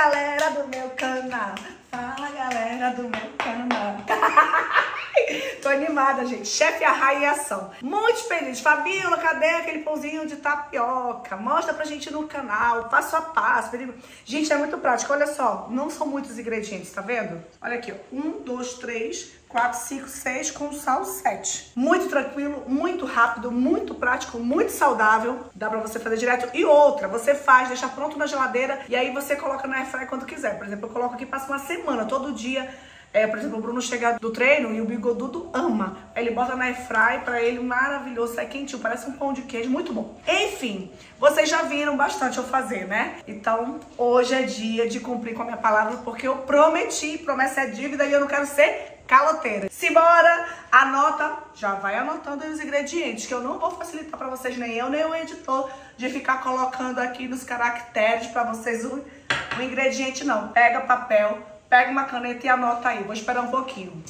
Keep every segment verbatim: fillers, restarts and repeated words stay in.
galera do meu canal. Fala, galera do meu canal. Tô animada, gente. Chefe Arraia em ação. Muito feliz. Fabiola, cadê aquele pãozinho de tapioca? Mostra pra gente no canal, passo a passo. Gente, é muito prático. Olha só, não são muitos ingredientes, tá vendo? Olha aqui, ó. Um, dois, três, quatro, cinco, seis, com sal, sete. Muito tranquilo, muito rápido, muito prático, muito saudável. Dá pra você fazer direto. E outra, você faz, deixa pronto na geladeira e aí você coloca na airfryer quando quiser. Por exemplo, eu coloco aqui, passa uma semana, todo dia. É, por exemplo, o Bruno chega do treino e o bigodudo ama. Ele bota na airfryer, pra ele maravilhoso, sai quentinho, parece um pão de queijo, muito bom. Enfim, vocês já viram bastante eu fazer, né? Então, hoje é dia de cumprir com a minha palavra, porque eu prometi, promessa é dívida e eu não quero ser caloteira. Simbora, anota, já vai anotando aí os ingredientes, que eu não vou facilitar pra vocês, nem eu, nem o editor, de ficar colocando aqui nos caracteres pra vocês o, o ingrediente, não. Pega papel, pega uma caneta e anota aí. Vou esperar um pouquinho.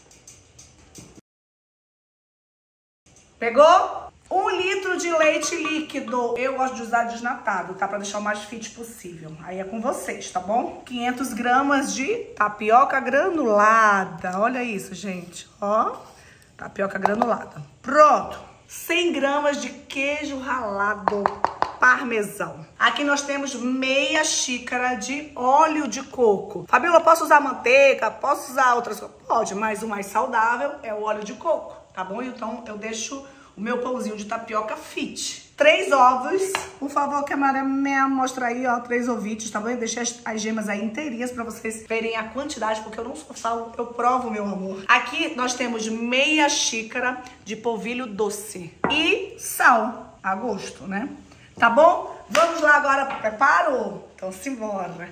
Pegou? Um litro de leite líquido. Eu gosto de usar desnatado, tá? Pra deixar o mais fit possível. Aí é com vocês, tá bom? quinhentas gramas de tapioca granulada. Olha isso, gente. Ó, tapioca granulada. Pronto. cem gramas de queijo ralado parmesão. Aqui nós temos meia xícara de óleo de coco. Fabiola, posso usar manteiga? Posso usar outras coisas? Pode, mas o mais saudável é o óleo de coco, tá bom? Então eu deixo o meu pãozinho de tapioca fit. Três ovos. Por favor, câmera, mostra aí, ó, três ovitos, tá bom? Eu deixei as, as gemas aí inteirinhas pra vocês verem a quantidade, porque eu não sou sal, eu provo, meu amor. Aqui nós temos meia xícara de polvilho doce e sal a gosto, né? Tá bom? Vamos lá agora, preparou? Então simbora.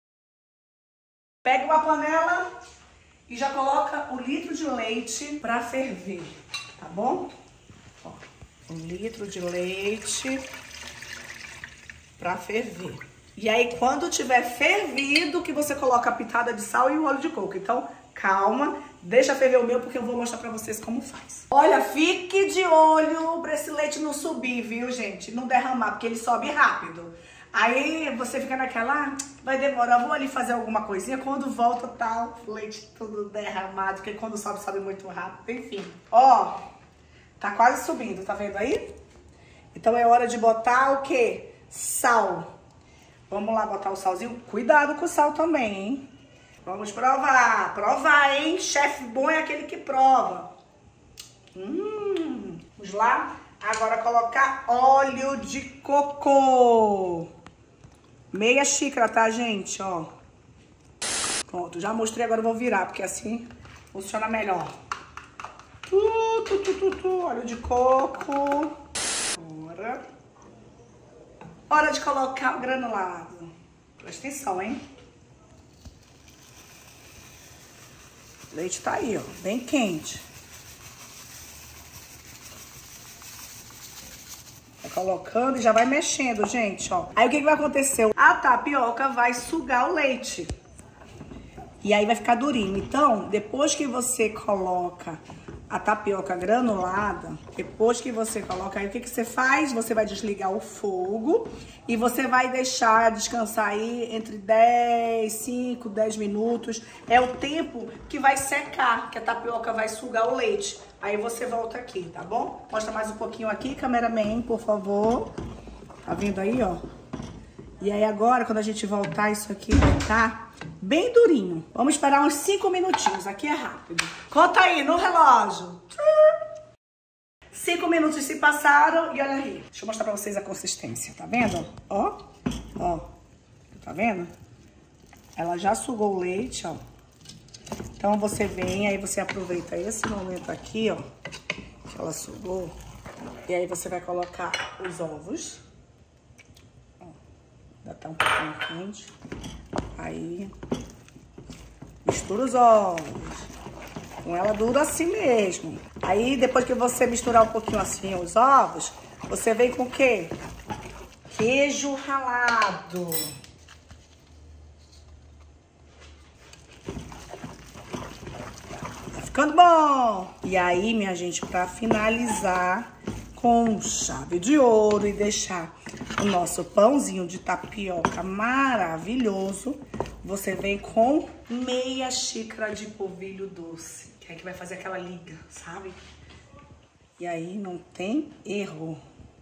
Pega uma panela e já coloca o litro de leite pra ferver, tá bom? Ó, um litro de leite pra ferver. E aí quando tiver fervido que você coloca a pitada de sal e o óleo de coco. Então calma, deixa ferver o meu porque eu vou mostrar pra vocês como faz. Olha, fique de olho pra esse leite não subir, viu, gente? Não derramar, porque ele sobe rápido. Aí você fica naquela, ah, vai demorar, vou ali fazer alguma coisinha. Quando volta, tá o leite tudo derramado, porque quando sobe, sobe muito rápido. Enfim, ó, tá quase subindo, tá vendo aí? Então é hora de botar o quê? Sal. Vamos lá botar o salzinho. Cuidado com o sal também, hein? Vamos provar. Provar, hein? Chefe bom é aquele que prova. Hum, vamos lá. Agora colocar óleo de coco. Meia xícara, tá, gente? Ó. Pronto, já mostrei, agora eu vou virar, porque assim funciona melhor. Tu, tu, tu, tu, tu. Óleo de coco. Agora. Hora de colocar o granulado. Presta atenção, hein? O leite tá aí, ó, bem quente. Vai colocando e já vai mexendo, gente, ó. Aí o que que vai acontecer? A tapioca vai sugar o leite. E aí vai ficar durinho. Então, depois que você coloca a tapioca granulada, depois que você coloca aí, o que que você faz? Você vai desligar o fogo e você vai deixar descansar aí entre dez, cinco, dez minutos. É o tempo que vai secar, que a tapioca vai sugar o leite. Aí você volta aqui, tá bom? Mostra mais um pouquinho aqui, cameraman, por favor. Tá vendo aí, ó? E aí agora, quando a gente voltar, isso aqui vai estar bem durinho. Vamos esperar uns cinco minutinhos, aqui é rápido. Conta aí no relógio. Cinco minutos se passaram e olha aí. Deixa eu mostrar pra vocês a consistência, tá vendo? Ó, ó, tá vendo? Ela já sugou o leite, ó. Então você vem, aí você aproveita esse momento aqui, ó, que ela sugou. E aí você vai colocar os ovos. Ó, ainda tá um pouquinho quente. Aí, mistura os ovos. Com ela dura assim mesmo. Aí, depois que você misturar um pouquinho assim os ovos, você vem com o quê? Queijo ralado. Tá ficando bom. E aí, minha gente, pra finalizar com chave de ouro e deixar o nosso pãozinho de tapioca maravilhoso, você vem com meia xícara de polvilho doce, que é que vai fazer aquela liga, sabe? E aí não tem erro.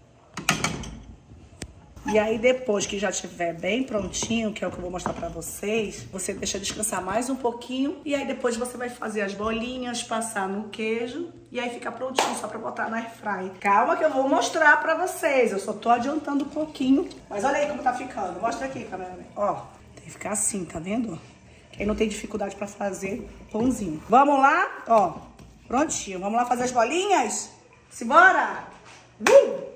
E aí depois que já estiver bem prontinho, que é o que eu vou mostrar pra vocês, você deixa descansar mais um pouquinho. E aí depois você vai fazer as bolinhas, passar no queijo. E aí fica prontinho só pra botar na airfryer. Calma que eu vou mostrar pra vocês. Eu só tô adiantando um pouquinho. Mas olha aí como tá ficando. Mostra aqui, cameraman. Ó, tem que ficar assim, tá vendo? Quem não tem dificuldade pra fazer pãozinho. Vamos lá? Ó, prontinho. Vamos lá fazer as bolinhas? Simbora! Uh!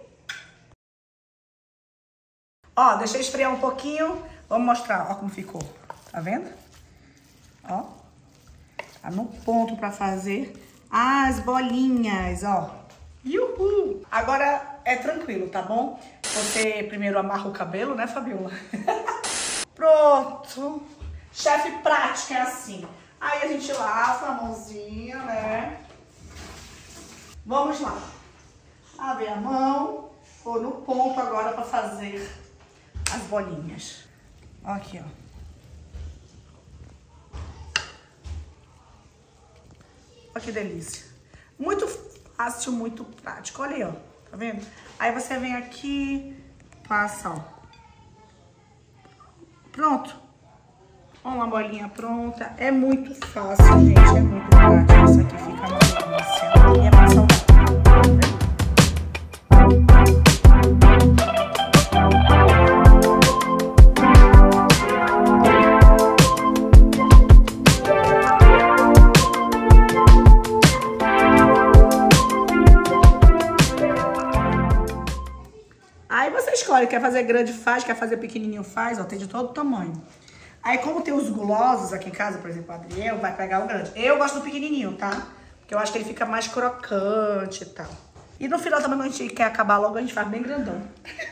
Ó, deixei esfriar um pouquinho. Vamos mostrar, ó como ficou. Tá vendo? Ó. Tá no ponto pra fazer as bolinhas, ó. Uhul! Agora é tranquilo, tá bom? Você primeiro amarra o cabelo, né, Fabiola? Pronto. Chefe prática é assim. Aí a gente lava a mãozinha, né? Vamos lá. Abre a mão. Vou no ponto agora pra fazer as bolinhas. Ó aqui, ó. Olha que delícia. Muito fácil, muito prático. Olha aí, ó. Tá vendo? Aí você vem aqui, passa, ó. Pronto. Uma bolinha pronta. É muito fácil, gente. É muito prático. Isso aqui fica uma delícia. E é mais saudável. Aí você escolhe, quer fazer grande faz, quer fazer pequenininho faz, ó, tem de todo tamanho. Aí como tem os gulosos aqui em casa, por exemplo, o Adriel vai pegar o grande. Eu gosto do pequenininho, tá? Porque eu acho que ele fica mais crocante e tal. E no final também, quando a gente quer acabar logo, a gente faz bem grandão.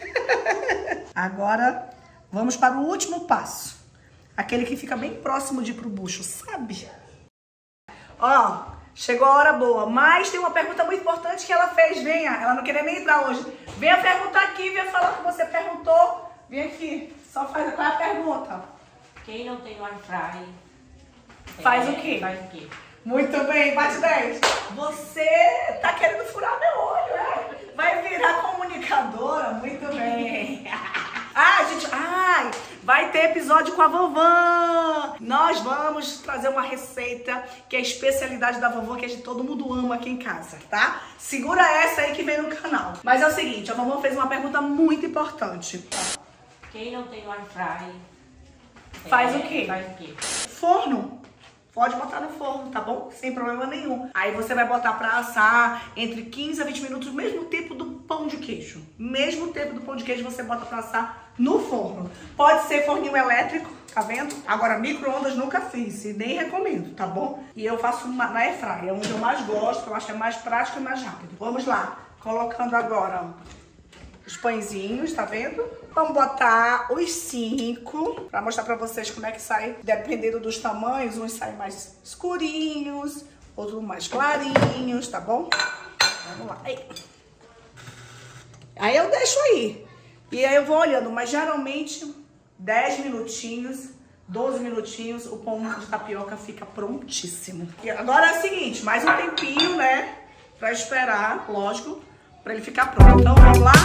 Agora, vamos para o último passo. Aquele que fica bem próximo de ir pro bucho, sabe? Ó, chegou a hora boa, mas tem uma pergunta muito importante que ela fez. Venha, ela não queria nem entrar hoje. Venha perguntar aqui, venha falar o que você perguntou. Vem aqui, só faz qual é a pergunta. Quem não tem Wi-Fi faz é, o quê? Faz o quê? Muito bem, bate dez. Você tá querendo furar meu olho, né? Vai virar comunicadora, muito bem. Ah, gente, ai, vai ter episódio com a vovó. Nós vamos trazer uma receita que é a especialidade da vovó, que a gente, todo mundo ama aqui em casa, tá? Segura essa aí que vem no canal. Mas é o seguinte, a vovó fez uma pergunta muito importante. Quem não tem Wi-Fi faz é, o quê? Faz o quê? Forno. Pode botar no forno, tá bom? Sem problema nenhum. Aí você vai botar pra assar entre quinze a vinte minutos, mesmo tempo do pão de queijo. Mesmo tempo do pão de queijo você bota pra assar no forno. Pode ser forninho elétrico, tá vendo? Agora, micro-ondas nunca fiz e nem recomendo, tá bom? E eu faço uma, na airfryer, é onde eu mais gosto, que eu acho que é mais prático e mais rápido. Vamos lá, colocando agora, ó, os pãezinhos, tá vendo? Vamos botar os cinco pra mostrar pra vocês como é que sai, dependendo dos tamanhos. Uns saem mais escurinhos, outros mais clarinhos, tá bom? Vamos lá. Aí, aí eu deixo aí. E aí eu vou olhando, mas geralmente dez minutinhos, doze minutinhos, o pão de tapioca fica prontíssimo. E agora é o seguinte, mais um tempinho, né? Pra esperar, lógico, pra ele ficar pronto. Então vamos lá.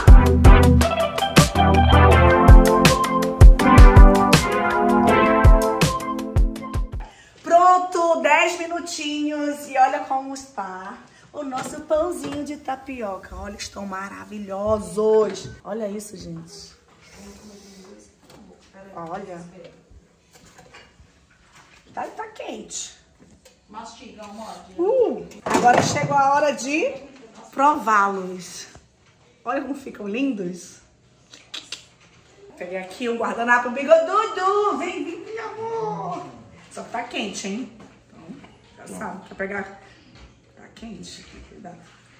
Pronto, dez minutinhos e olha como está o nosso pãozinho de tapioca. Olha, estão maravilhosos. Olha isso, gente. Olha. Tá, tá quente. Mastiga, morde. Uh, agora chegou a hora de prová-los. Olha como ficam lindos. Peguei aqui um guardanapo bigodudo. Vem, vem, meu amor. Só que tá quente, hein? Então, já sabe. Quer pegar? Tá quente. Cuidado.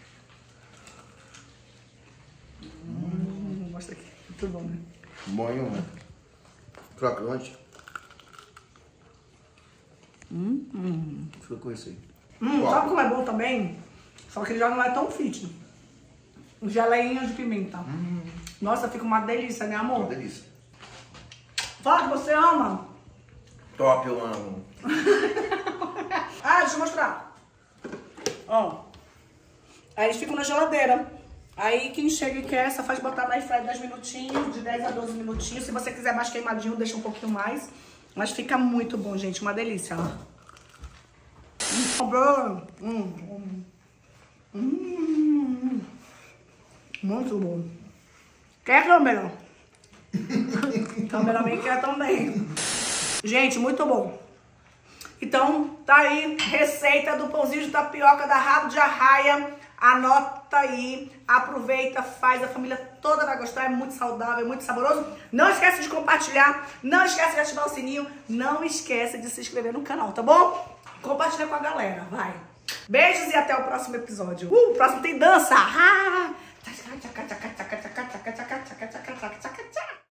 Hum, mostra aqui. Muito bom, né? Bonho, né? Crocante. Hum, hum. Fica com isso aí. Hum, sabe como é bom também? Só que ele já não é tão fit. Geleinha de pimenta. Hum. Nossa, fica uma delícia, né, amor? Uma delícia. Fala que você ama. Top, eu amo. Ah, deixa eu mostrar. Ó. Aí eles ficam na geladeira. Aí quem chega e quer, só faz botar na airfryer dez minutinhos, de dez a doze minutinhos. Se você quiser mais queimadinho, deixa um pouquinho mais. Mas fica muito bom, gente. Uma delícia, ó. Hum, hum, hum. Muito bom. Quer, câmera? Câmeraman quer também. Gente, muito bom. Então, tá aí, receita do pãozinho de tapioca da Rabo de Arraia. Anota aí, aproveita, faz, a família toda vai gostar, é muito saudável, é muito saboroso. Não esquece de compartilhar, não esquece de ativar o sininho, não esquece de se inscrever no canal, tá bom? Compartilha com a galera, vai. Beijos e até o próximo episódio. Uh, o próximo tem dança. Ah!